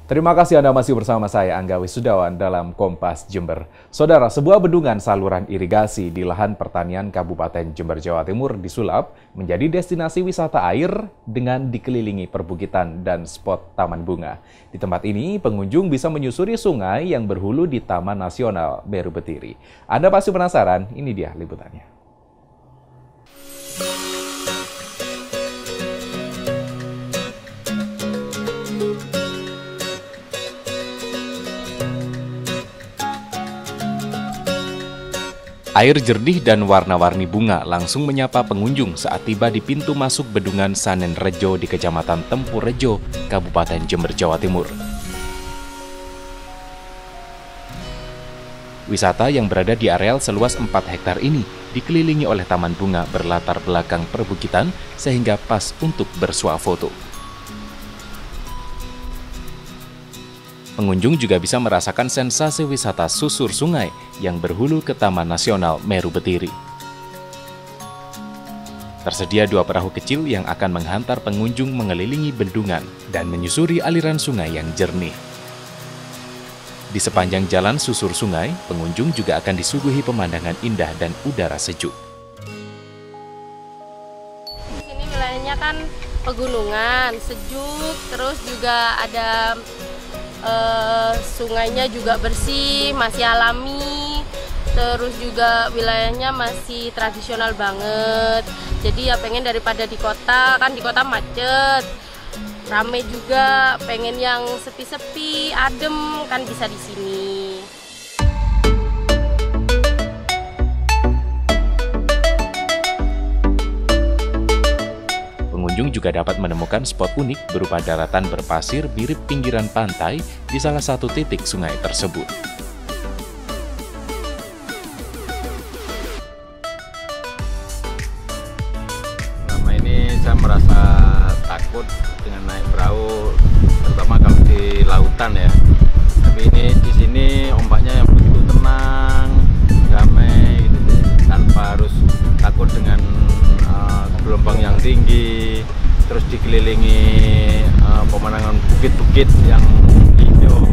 Terima kasih Anda masih bersama saya, Angga Wisudawan, dalam Kompas Jember. Saudara, sebuah bendungan saluran irigasi di lahan pertanian Kabupaten Jember, Jawa Timur disulap menjadi destinasi wisata air dengan dikelilingi perbukitan dan spot taman bunga. Di tempat ini, pengunjung bisa menyusuri sungai yang berhulu di Taman Nasional Meru Betiri. Anda pasti penasaran, ini dia liputannya. Air jernih dan warna-warni bunga langsung menyapa pengunjung saat tiba di pintu masuk Bendungan Sanen Rejo di Kecamatan Tempur Rejo, Kabupaten Jember, Jawa Timur. Wisata yang berada di areal seluas 4 hektar ini dikelilingi oleh taman bunga berlatar belakang perbukitan sehingga pas untuk bersuah foto. Pengunjung juga bisa merasakan sensasi wisata susur sungai yang berhulu ke Taman Nasional Meru Betiri. Tersedia 2 perahu kecil yang akan menghantar pengunjung mengelilingi bendungan dan menyusuri aliran sungai yang jernih. Di sepanjang jalan susur sungai, pengunjung juga akan disuguhi pemandangan indah dan udara sejuk. Di sini wilayahnya kan pegunungan, sejuk, terus juga ada sungainya juga bersih, masih alami, terus juga wilayahnya masih tradisional banget. Jadi ya pengen daripada di kota, kan di kota macet, rame juga, pengen yang sepi-sepi, adem, kan bisa di sini. Pengunjung juga dapat menemukan spot unik berupa daratan berpasir mirip pinggiran pantai di salah satu titik sungai tersebut. Selama ini saya merasa takut dengan naik perahu, terutama kalau di lautan ya. Tapi ini di sini ombaknya yang begitu tenang, damai, gitu, tanpa harus takut dengan gelombang yang tinggi, terus dikelilingi pemandangan bukit-bukit yang hijau.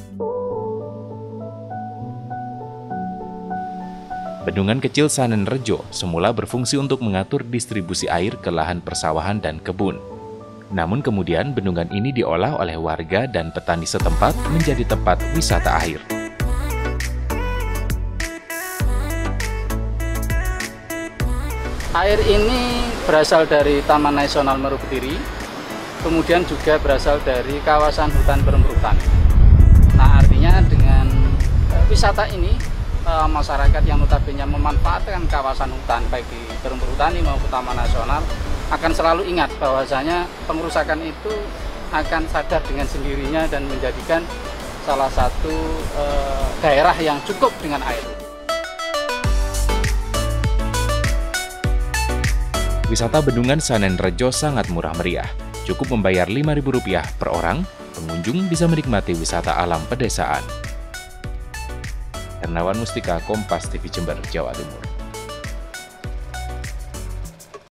Bendungan kecil Sanen Rejo semula berfungsi untuk mengatur distribusi air ke lahan persawahan dan kebun. Namun kemudian bendungan ini diolah oleh warga dan petani setempat menjadi tempat wisata air. Air ini berasal dari Taman Nasional Meru Betiri, kemudian juga berasal dari kawasan hutan bermerutan. Nah, artinya dengan wisata ini, masyarakat yang notabene memanfaatkan kawasan hutan, baik di bermerutani maupun Taman Nasional, akan selalu ingat bahwasanya pengerusakan itu akan sadar dengan sendirinya dan menjadikan salah satu daerah yang cukup dengan air. Wisata Bendungan Sanen Rejo sangat murah meriah. Cukup membayar Rp5.000 per orang, pengunjung bisa menikmati wisata alam pedesaan. Hernawan Mustika, Kompas TV Jember, Jawa Timur.